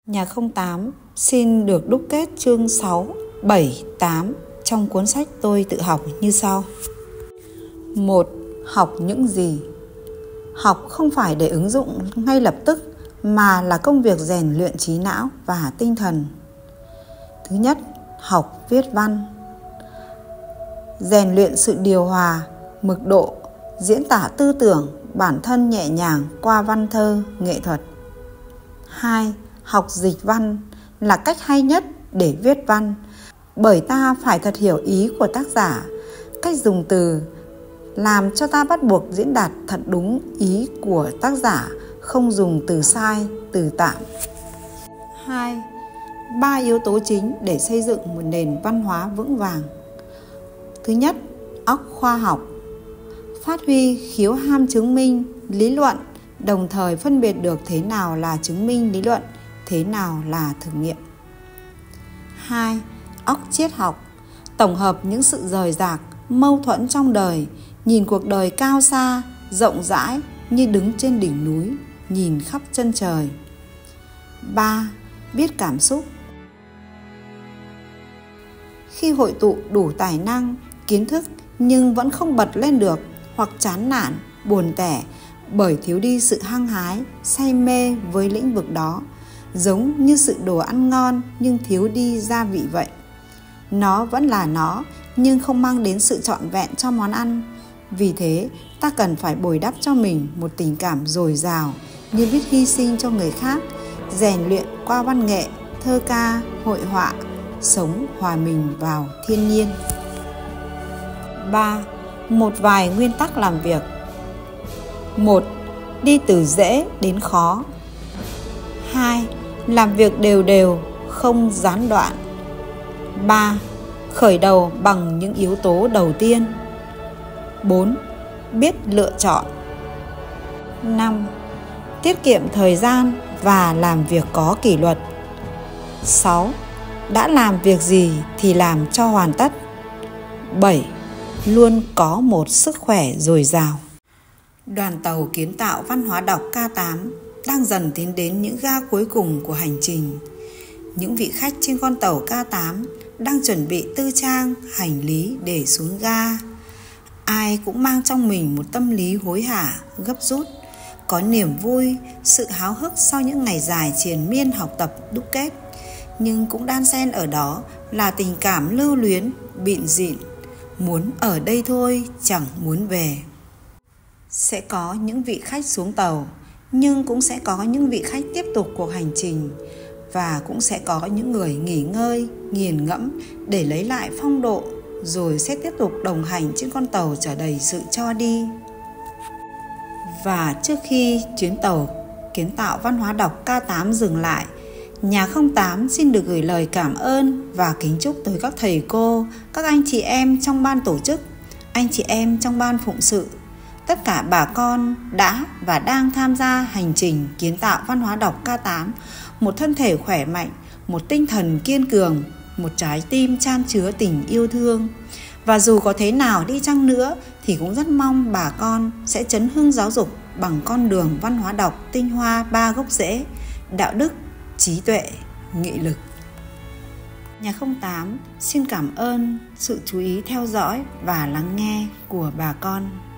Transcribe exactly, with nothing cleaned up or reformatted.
Nhà không tám xin được đúc kết chương sáu, bảy, tám trong cuốn sách tôi tự học như sau. Một. Học những gì? Học không phải để ứng dụng ngay lập tức mà là công việc rèn luyện trí não và tinh thần. Thứ nhất, học viết văn. Rèn luyện sự điều hòa, mực độ, diễn tả tư tưởng, bản thân nhẹ nhàng qua văn thơ, nghệ thuật. Hai. Học dịch văn là cách hay nhất để viết văn, bởi ta phải thật hiểu ý của tác giả, cách dùng từ làm cho ta bắt buộc diễn đạt thật đúng ý của tác giả, không dùng từ sai, từ tạm. Hai. Ba yếu tố chính để xây dựng một nền văn hóa vững vàng. Thứ nhất, óc khoa học. Phát huy khiếu ham chứng minh, lý luận, đồng thời phân biệt được thế nào là chứng minh lý luận, thế nào là thử nghiệm. Hai. Óc triết học. Tổng hợp những sự rời rạc, mâu thuẫn trong đời, nhìn cuộc đời cao xa, rộng rãi như đứng trên đỉnh núi, nhìn khắp chân trời. Ba. Biết cảm xúc. Khi hội tụ đủ tài năng, kiến thức nhưng vẫn không bật lên được, hoặc chán nản, buồn tẻ bởi thiếu đi sự hăng hái, say mê với lĩnh vực đó, giống như sự đồ ăn ngon nhưng thiếu đi gia vị vậy. Nó vẫn là nó nhưng không mang đến sự trọn vẹn cho món ăn. Vì thế, ta cần phải bồi đắp cho mình một tình cảm dồi dào như biết hy sinh cho người khác, rèn luyện qua văn nghệ, thơ ca, hội họa, sống hòa mình vào thiên nhiên. Ba. Một vài nguyên tắc làm việc. Một. Đi từ dễ đến khó. Hai. Làm việc đều đều, không gián đoạn. Ba. Khởi đầu bằng những yếu tố đầu tiên. Bốn. Biết lựa chọn. Năm. Tiết kiệm thời gian và làm việc có kỷ luật. Sáu. Đã làm việc gì thì làm cho hoàn tất. Bảy. Luôn có một sức khỏe dồi dào. Đoàn tàu kiến tạo văn hóa đọc K tám đang dần tiến đến những ga cuối cùng của hành trình. Những vị khách trên con tàu K tám đang chuẩn bị tư trang, hành lý để xuống ga. Ai cũng mang trong mình một tâm lý hối hả, gấp rút, có niềm vui, sự háo hức sau những ngày dài triền miên học tập đúc kết. Nhưng cũng đan xen ở đó là tình cảm lưu luyến, bịn dịn, muốn ở đây thôi, chẳng muốn về. Sẽ có những vị khách xuống tàu, nhưng cũng sẽ có những vị khách tiếp tục cuộc hành trình. Và cũng sẽ có những người nghỉ ngơi, nghiền ngẫm để lấy lại phong độ, rồi sẽ tiếp tục đồng hành trên con tàu chở đầy sự cho đi. Và trước khi chuyến tàu kiến tạo văn hóa đọc K tám dừng lại, Nhà không tám xin được gửi lời cảm ơn và kính chúc tới các thầy cô, các anh chị em trong ban tổ chức, anh chị em trong ban phụng sự, tất cả bà con đã và đang tham gia hành trình kiến tạo văn hóa đọc K tám, một thân thể khỏe mạnh, một tinh thần kiên cường, một trái tim chan chứa tình yêu thương. Và dù có thế nào đi chăng nữa thì cũng rất mong bà con sẽ chấn hưng giáo dục bằng con đường văn hóa đọc tinh hoa ba gốc rễ: đạo đức, trí tuệ, nghị lực. Nhà không tám xin cảm ơn sự chú ý theo dõi và lắng nghe của bà con.